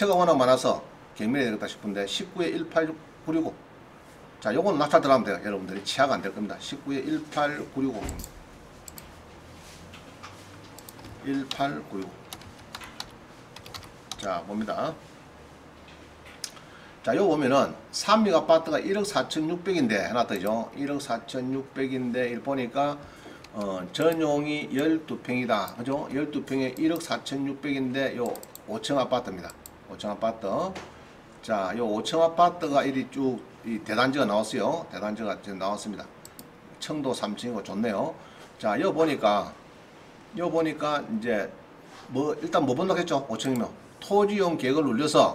부채가 워낙 많아서 경매해야 되겠다 싶은데 19에 18965. 자, 요거는 낙찰 들어가면 돼요. 여러분들이 취하가 안 될 겁니다. 19에 18965. 18965. 자, 봅니다. 자, 요 보면은 삼익 아파트가 1억 4,600인데 하나 더죠. 1억 4,600인데 보니까 전용이 12평이다. 그죠? 12평에 1억 4,600인데 요 5층 아파트입니다. 5층 아파트. 자, 요 5층 아파트가 이리 쭉 이 대단지가 나왔어요. 대단지가 지금 나왔습니다. 청도 3층이고 좋네요. 자, 요 보니까 이제 뭐 일단 뭐 본다고 했죠? 5층이면 토지용 계획을 눌려서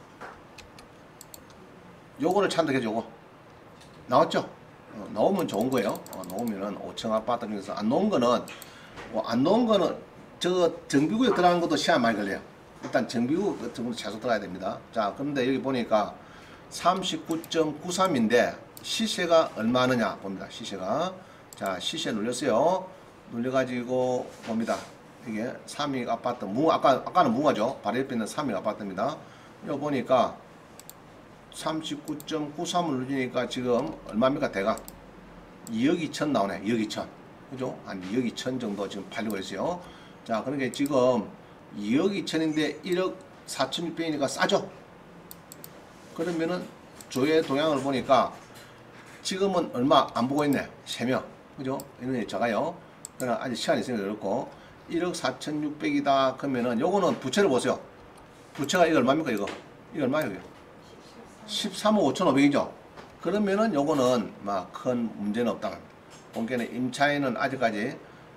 요거를 찬득해줘. 요거 나왔죠? 나오면 좋은 거예요. 나오면은 5층 아파트 중에서 안 나온 거는 저 정비구역 들어가는 것도 시간 많이 걸려요. 일단 정비구역 같은 거 최소 들어가야 됩니다. 자, 그런데 여기 보니까 39.93인데 시세가 얼마 하느냐 봅니다. 시세가. 자, 시세 눌렸어요. 눌려가지고 봅니다. 이게 삼익 아파트 아까는 무가죠. 바로 옆에 있는 삼익 아파트입니다. 이거 보니까 39.93을 누르니까 지금 얼마입니까? 대가 2억 2천 나오네. 2억 2천. 그죠? 한 2억 2천 정도 지금 팔리고 있어요. 자, 그러니까 지금 2억 2천인데 1억 4,600이니까 싸죠? 그러면은 조회 동향을 보니까 지금은 얼마 안 보고 있네. 3명. 그죠? 이런 작아요. 그러나 아직 시간이 있으니까 그렇고 1억 4,600이다. 그러면은 요거는 부채를 보세요. 부채가 이거 얼마입니까? 이거 얼마예요? 13억 5,500이죠. 그러면은 요거는 막 큰 문제는 없다. 본게는 임차인은 아직까지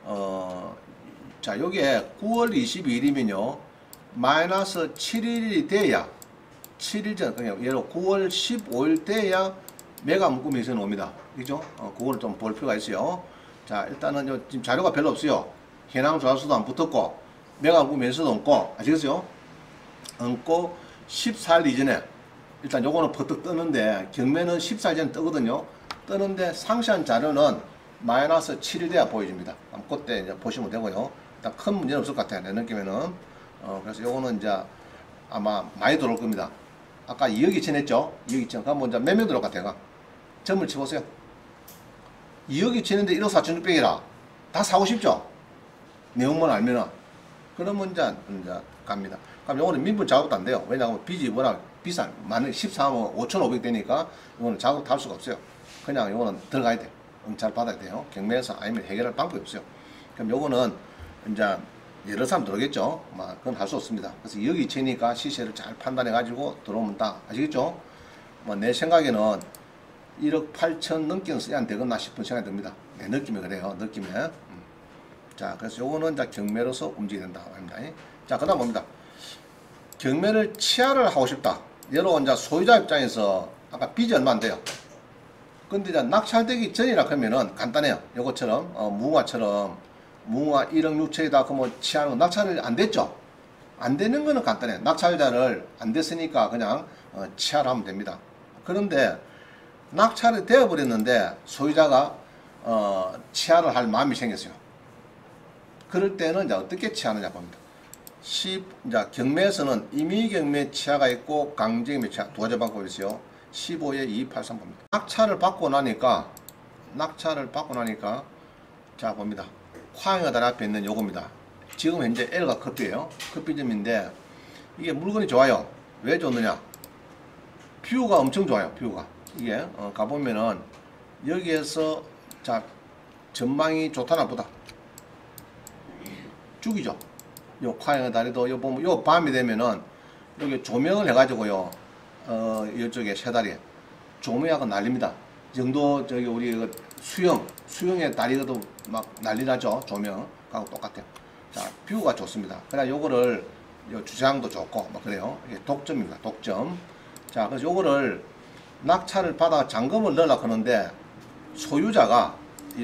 자, 요게 9월 22일이면요 마이너스 7일이 돼야 7일 전 그냥 예로 9월 15일 돼야 매각 묶음이 있어 옵니다. 그죠? 그거를 좀 볼 필요가 있어요. 자, 일단은 요 지금 자료가 별로 없어요. 현황 조합수도 안 붙었고 매각 묶음 매수도 없고 아시겠어요? 없고 14일 이전에 일단 요거는 버뜩 뜨는데 경매는 14일 전에 뜨거든요. 뜨는데 상세한 자료는 마이너스 7일 돼야 보여집니다. 그때 이제 보시면 되고요. 일단 큰 문제는 없을 것 같아요. 내 느낌에는. 그래서 요거는 이제 아마 많이 들어올 겁니다. 아까 2억 2천 했죠? 2억 2천. 그럼 이제 몇 명 들어올 것 같아요? 점을 쳐보세요. 2억 2천인데 1억 4,600이라 다 사고 싶죠? 내용만 알면은. 그러면 이제 갑니다. 그럼 요거는 민분 작업도 안 돼요. 왜냐하면 빚이 워낙 비싼, 많은 13억 5,500 되니까 이거는 작업 할 수가 없어요. 그냥 요거는 들어가야 돼. 응찰 받아야 돼요. 경매에서 아니면 해결할 방법이 없어요. 그럼 요거는 이제 여러 사람 들어오겠죠. 막 그건 할 수 없습니다. 그래서 2억 2천이니까 시세를 잘 판단해 가지고 들어오면 딱 아시겠죠? 뭐 내 생각에는 1억 8천 넘기는 써야 안 되겠나 싶은 생각이 듭니다. 내 느낌이 그래요. 느낌에. 자, 그래서 요거는 이제 경매로서 움직여야 된다 합니다. 자, 그다음 봅니다. 경매를 취하를 하고 싶다. 여러 이제 소유자 입장에서 아까 빚이 얼마 안 돼요. 근데 이제 낙찰되기 전이라 그러면은 간단해요. 요것처럼 무궁화처럼 무궁화 1억 6천이다 그러면 취하는 건 낙찰이 안 됐죠. 안 되는 거는 간단해요. 낙찰자를 안 됐으니까 그냥 취하를 하면 됩니다. 그런데 낙찰이 되어 버렸는데 소유자가 취하를 할 마음이 생겼어요. 그럴 때는 이제 어떻게 취하느냐 봅니다. 이제 경매에서는 임의경매 취하가 있고 강제경매 취하 두 가지 방법이 있어요. 15에 2283 봅니다. 낙찰을 받고 나니까 자 봅니다. 화영어단 앞에 있는 요겁니다. 지금 현재 L가 커피예요. 커피점인데 이게 물건이 좋아요. 왜 좋느냐? 뷰가 엄청 좋아요. 뷰가 이게 가보면은 여기에서 자 전망이 좋다 나쁘다 죽이죠. 요 화영의 다리도 요 보면 요 밤이 되면은 여기 조명을 해가지고요 이쪽에 세 다리에 조명하고 난립니다. 이 정도 저기 우리 수영의 다리도 막 난리나죠. 조명하고 똑같아요. 자 뷰가 좋습니다. 그래 요거를 요 주차장도 좋고 뭐 그래요. 이게 독점입니다. 독점. 자 그래서 요거를 낙찰을 받아 잔금을 넣으려고 하는데 소유자가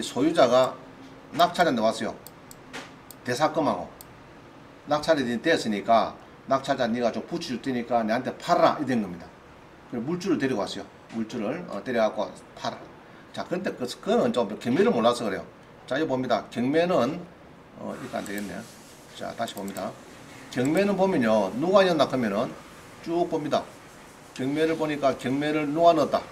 낙찰한테 왔어요. 대사금하고 낙찰이 됐으니까 낙찰자 네가 좀 붙여줄 테니까 내한테 팔아라 이런 겁니다. 그래서 물줄을 데리고 왔어요. 물줄을 데려갖고 팔아. 자 그런데 그거는 좀 경매를 몰라서 그래요. 자 여기 봅니다. 경매는 이거 안 되겠네. 자 다시 봅니다. 경매는 보면요 누가 이었나 하면은 쭉 봅니다. 경매를 보니까 경매를 누가 넣었다.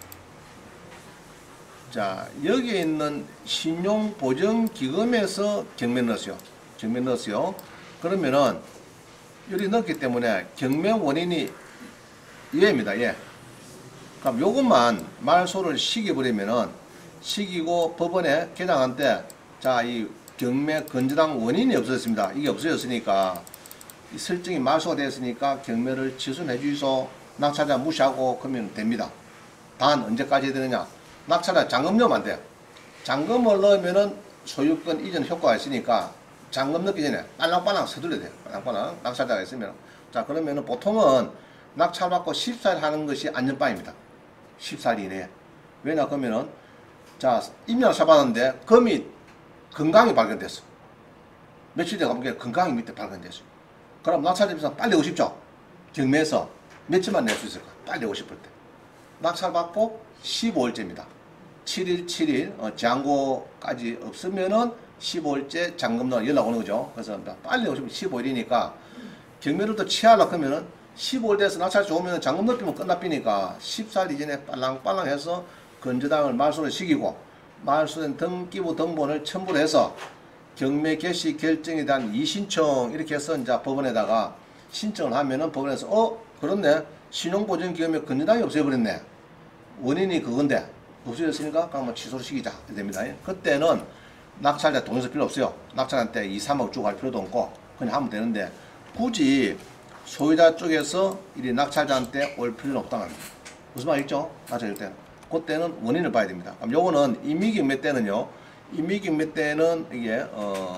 자, 여기에 있는 신용보증기금에서 경매 넣었어요. 경매 넣었어요. 그러면은 여기 넣었기 때문에 경매 원인이 얘입니다. 예. 그럼 요것만 말소를 시켜버리면은 시키고 법원에 개장한 때 자, 이 경매 건저당 원인이 없어졌습니다. 이게 없어졌으니까 이 설정이 말소가 되었으니까 경매를 취소해 주이소. 낙찰자 무시하고 그러면 됩니다. 단 언제까지 해야 되느냐? 낙찰자 잔금 넣으면 안 돼요. 잔금을 넣으면은 소유권 이전 효과가 있으니까 잔금 넣기 전에 빨랑빨랑 서둘러야 돼요. 빨랑빨랑 낙찰자가 있으면. 자, 그러면은 보통은 낙찰받고 14일 하는 것이 안전빵입니다. 14일 이내에. 왜냐 그러면은 자, 임야를 받았는데 금이 건강이 발견됐어. 며칠 뒤에 가보니까 건강이 밑에 발견됐어. 그럼 낙찰자에서 빨리 오고 싶죠? 경매에서 며칠만 낼 수 있을까? 빨리 오고 싶을 때. 낙찰받고 15일째입니다. 7일, 잔고까지 없으면은 15일째 잔금로 연락 오는 거죠. 그래서 빨리 오시면 15일이니까 경매를 또 취하려고 하면은 15일 돼서 낙찰자 오면 잔금 넣으면 끝납니까 14일 이전에 빨랑빨랑 해서 건저당을 말소를 시키고 말소된 등기부 등본을 첨부를 해서 경매 개시 결정에 대한 이신청 이렇게 해서 이제 법원에다가 신청을 하면은 법원에서 그렇네 신용보증기금에 건저당이 없어버렸네 원인이 그건데 없어졌으니까 그럼 취소를 시키자 됩니다. 그때는 낙찰자 돈이 쓸 필요 없어요. 낙찰한테 2, 3억 주고 할 필요도 없고 그냥 하면 되는데 굳이 소유자 쪽에서 이 낙찰자한테 올 필요는 없다는 겁니다. 무슨 말이죠? 낙찰일 때는 그때는 원인을 봐야 됩니다. 그럼 요거는 임의경매 때는요. 임의경매 때는 이게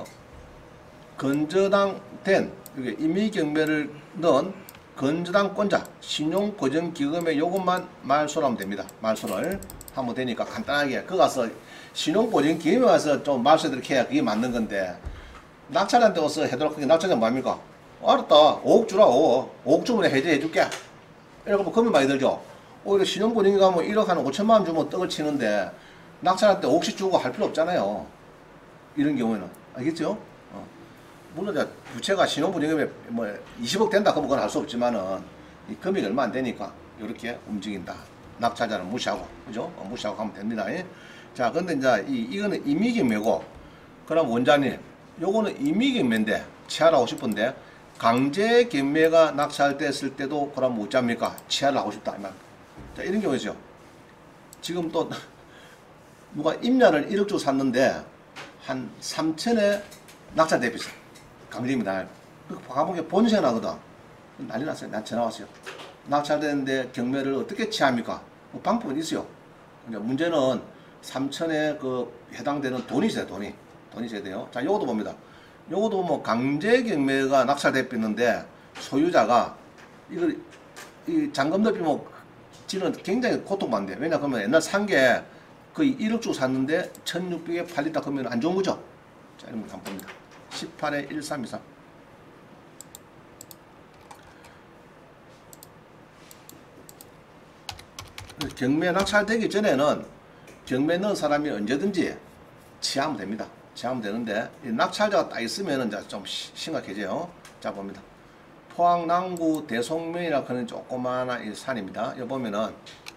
건저당 된 임의경매를 넣은 건저당권자 신용보증기금의 요것만 말소를 하면 됩니다. 말소를 하면 되니까 간단하게 그 가서 신용보증기금에 와서 좀 말소 이렇게 해야 그게 맞는 건데 낙찰한테 와서 해도록 그게 낙찰자 뭐합니까? 알았다 5억 주라 5억 주면 해제해 줄게 이렇게 하면 금이 많이 들죠. 오히려 신용보증기 가면 1억 한 5천만 원 주면 떡을 치는데 낙찰한테 5억씩 주고 할 필요 없잖아요. 이런 경우에는 알겠죠? 물론 부채가 신용보증금에 뭐 20억 된다 그러면 그건 할 수 없지만은 이 금액이 얼마 안 되니까 이렇게 움직인다. 낙찰자는 무시하고 그죠? 무시하고 하면 됩니다. 자, 근데 이제 이거는 임의경매고 그럼 원장님 요거는 임의경매인데 취하하고 싶은데 강제경매가 낙찰됐을 때도 그럼 못 잡니까? 취하를 하고 싶다 이 말. 자, 이런 경우죠. 지금 또 누가 임야를 1억 주고 샀는데 한 3천에 낙찰됐어. 강제입니다. 가보니까 본세 나거든. 난리 났어요. 난 전화 왔어요. 낙찰되는데 경매를 어떻게 취합니까? 뭐 방법은 있어요. 그러니까 문제는 3천에 그 해당되는 돈이 있어요. 돈이 있어야 돼요. 자, 요것도 봅니다. 요것도 뭐 강제 경매가 낙찰됐는데 소유자가 이걸 이 잔금 덮이면 지는 굉장히 고통받는데 왜냐 그러면 옛날 산 게 거의 1억 주고 샀는데 1600에 팔린다 그러면 안 좋은 거죠. 자, 이런 거 한번 봅니다. 18에 1323. 경매 낙찰되기 전에는 경매 넣은 사람이 언제든지 취하면 됩니다. 취하면 되는데 이 낙찰자가 딱 있으면 좀 심각해져요. 자, 봅니다. 포항 남구 대송면이라고 하는 조그마한 이 산입니다. 여기 보면은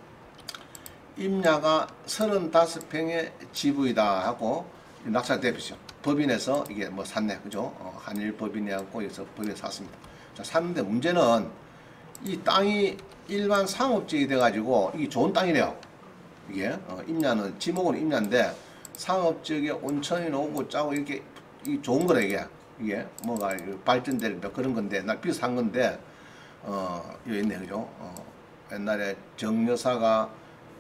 임야가 35평의 지부이다 하고 낙찰되었죠. 법인에서 이게 뭐 샀네, 그죠? 한일 법인이하고 여기서 법인에 샀습니다. 자, 샀는데 문제는 이 땅이 일반 상업지역이 돼가지고 이게 좋은 땅이래요. 이게 임야는 지목은 임야인데 상업지역에 온천이 나오고 짜고 이렇게 이 좋은 거래 이게 뭐가 발전될 뭐 그런 건데 나 비싼 건데 여기 있네, 그죠? 옛날에 정여사가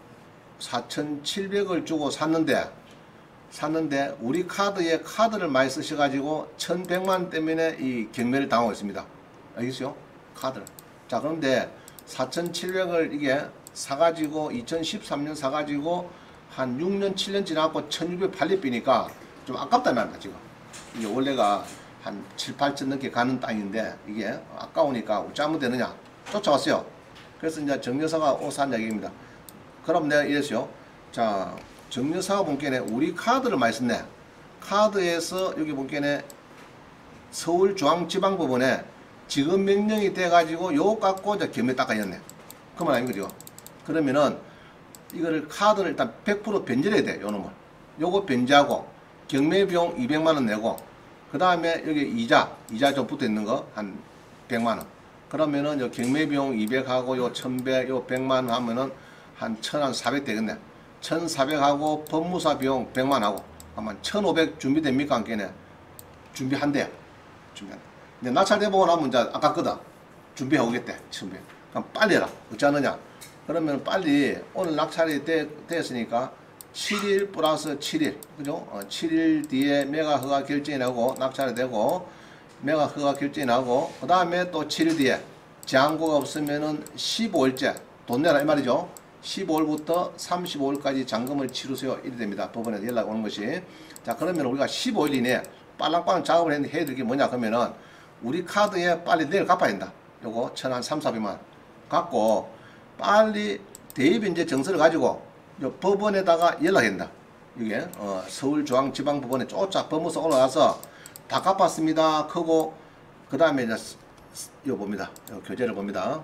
4,700을 주고 샀는데 우리 카드에 카드를 많이 쓰셔가지고 1,100만 때문에 이 경매를 당하고 있습니다. 알겠어요? 카드를. 자, 그런데 4,700을 이게 사가지고 2013년 사가지고 한 6년 7년 지나고 1,600 팔리비니까 좀 아깝단 말입니다. 지금 이게 원래가 한 7, 8천 넘게 가는 땅인데 이게 아까우니까 어쩌면 되느냐 쫓아왔어요. 그래서 이제 정여사가 오산 이야기입니다. 그럼 내가 이랬어요. 자, 정여사가 본게네 우리 카드를 많이 썼네. 카드에서 여기 본게네 서울중앙지방법원에 지급 명령이 돼가지고 요거 갖고 이제 경매 닦아였네. 그만 아닌 거죠. 그러면은 이거를 카드를 일단 100% 변제해야 돼. 요 놈을. 요거 변제하고 경매 비용 200만원 내고 그 다음에 여기 이자 좀 붙어 있는 거 한 100만원. 그러면은 요 경매 비용 200하고 요 1100, 요 100만원 하면은 한 1400 되겠네. 1400하고 법무사 비용 100만 하고 아마 1500 준비됩니까? 안 깨네. 준비한대요. 준비한대. 이제 낙찰대보고 나면 이제 아깝거든. 준비해 오겠대. 1100. 그럼 빨리 해라. 어찌 하느냐? 그러면 빨리 오늘 낙찰이 됐으니까 7일 플러스 7일. 그죠? 7일 뒤에 매각 허가 결정이 나고 낙찰이 되고 매각 허가 결정이 나고 그 다음에 또 7일 뒤에 재항고가 없으면은 15일째 돈 내라 이 말이죠. 15일부터 35일까지 잔금을 치르세요. 이래 됩니다. 법원에서 연락 오는 것이. 자, 그러면 우리가 15일 이내에 빨랑빨랑 작업을 해야 될 게 뭐냐 그러면은 우리 카드에 빨리 내일 갚아야 된다. 요거 한 3,400만 갖고 빨리 대입인제 정서를 가지고 요 법원에다가 연락해야 된다. 이게 서울중앙지방법원에 쫓아 법무사 올라가서 다 갚았습니다. 크고 그 다음에 이제 이거 봅니다. 요 교재를 봅니다.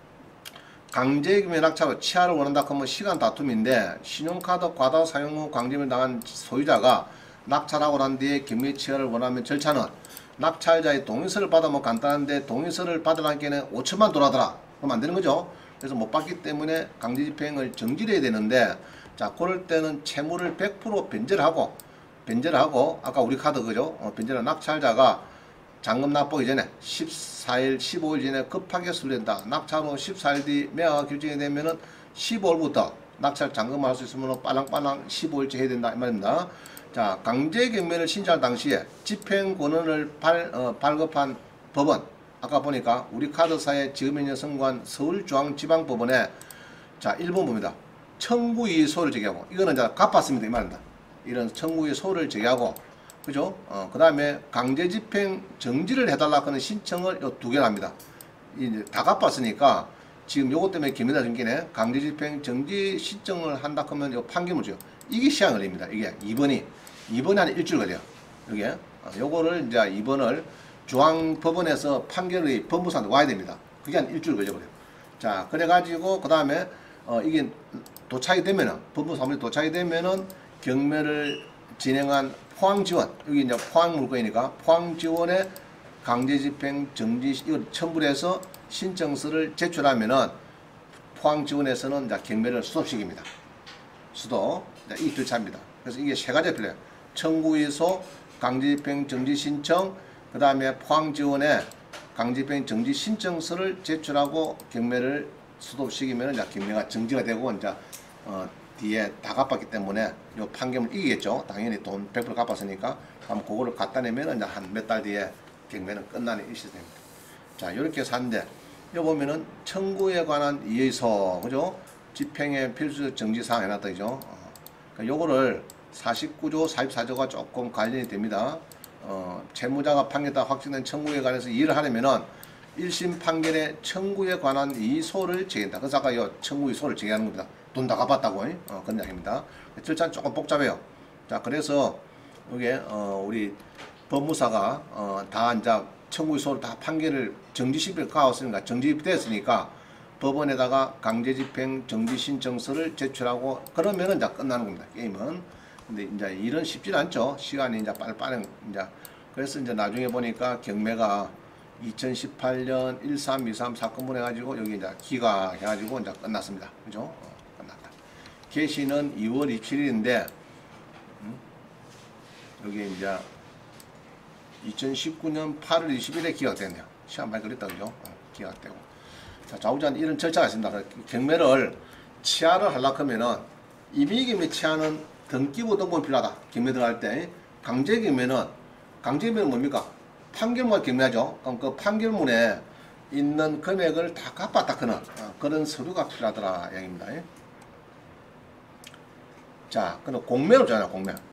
강제금융 낙찰로 치하를 원한다 하면 시간 다툼인데 신용카드 과다 사용 후 강제금융 당한 소유자가 낙찰하고 난 뒤에 경매 치하를 원하면 절차는 낙찰자의 동의서를 받으면 간단한데 동의서를 받으려니까는 5천만 돈 하더라. 그럼 안 되는 거죠. 그래서 못 받기 때문에 강제집행을 정지를 해야 되는데 자 그럴 때는 채무를 100% 변제를 하고 아까 우리 카드 그죠? 변제를 낙찰자가 잔금 납부하기 전에 14일, 15일 전에 급하게 수리된다. 낙찰 후 14일 뒤 매각 결정이 되면은 15일부터 낙찰 잔금을 할 수 있으면 빨랑빨랑 15일째 해야 된다. 이 말입니다. 자, 강제 경매를 신청할 당시에 집행 권한을 발급한 법원. 아까 보니까 우리 카드사의 지급명령 선고한 서울중앙지방법원에 자, 1번 봅니다. 청구이의 소를 제기하고 이거는 이제 갚았습니다. 이 말입니다. 이런 청구이의 소를 제기하고 그죠? 그 다음에 강제집행 정지를 해달라 하는 신청을 요 2개를 합니다. 이제 다 갚았으니까 지금 요것 때문에 김연아 증권에 강제집행 정지 신청을 한다 하면 요 판결을 줘요. 이게 시간 걸립니다. 이게 2번이 한 일주일 걸려요. 이게 요거를 이제 2번을 중앙법원에서 판결의 법무사한테 와야 됩니다. 그게 한 일주일 걸려버려요. 자, 그래가지고 그 다음에 이게 도착이 되면은 법무사무소에 도착이 되면은 경매를 진행한 포항지원 여기 이제 포항 물건이니까 포항지원에 강제집행 정지 이걸 첨부를 해서 신청서를 제출하면은 포항지원에서는 이제 경매를 수습시킵니다. 수도 이 두 차입니다. 그래서 이게 세 가지 필요해요. 청구의소, 강제집행 정지 신청, 그 다음에 포항지원에 강제집행 정지 신청서를 제출하고 경매를 수습시키면 이제 경매가 정지가 되고 이제 뒤에 다 갚았기 때문에 요 판결을 이기겠죠. 당연히 돈 100% 갚았으니까. 그럼 그거를 갖다 내면 이제 한 몇 달 뒤에 경매는 끝나는 일시 됩니다. 자, 이렇게 해서 하는데 요 보면은 청구에 관한 이의서, 그죠? 집행의 필수 정지사항 해놨다, 그죠? 그러니까 요거를 49조, 44조가 조금 관련이 됩니다. 채무자가 판결다 확정된 청구에 관해서 이의를 하려면은 1심 판결의 청구에 관한 이의소를 제기한다. 그래서 아까 요 청구이소를 제기하는 겁니다. 돈 다 갚았다고 그런 이야기입니다. 절차는 조금 복잡해요. 자, 그래서 이게 우리 법무사가 다 이제 청구소를 다 판결을 정지시킬 가왔으니까 정지됐으니까 법원에다가 강제집행 정지 신청서를 제출하고 그러면은 이제 끝나는 겁니다. 게임은. 근데 이제 일은 쉽지 않죠. 시간이 이제 빨리 이제 그래서 이제 나중에 보니까 경매가 2018년 1323 사건분 해가지고 여기 이제 기각해가지고 이제 끝났습니다. 그죠? 끝났다. 개시는 2월 27일인데 여기 이제 2019년 8월 20일에 기각됐네요. 시간 많이 걸렸다, 그죠? 기각되고. 자, 좌우자는 이런 절차가 있습니다. 경매를 치하를 하려고 하면은 임의경매 치하는 등기부 등본이 필요하다. 경매 들어갈 때. 강제경매는 뭡니까? 판결문 경매하죠. 그럼 그 판결문에 있는 금액을 다 갚았다 그는 그런 서류가 필요하더라 이야기입니다. 자, 그럼 공매로 잖아요. 공매.